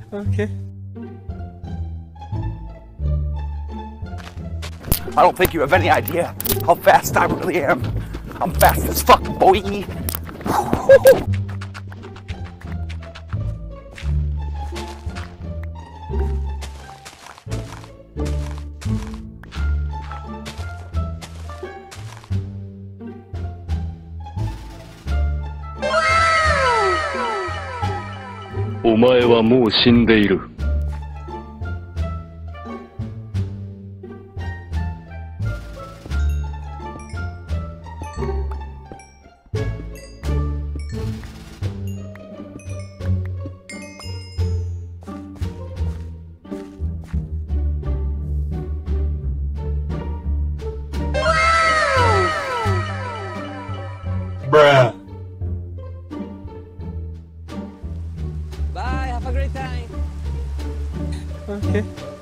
Okay. I don't think you have any idea how fast I really am. I'm fast as fuck, boy. お前はもう死んでいる。 Bruh. Bye, have a great time. Okay.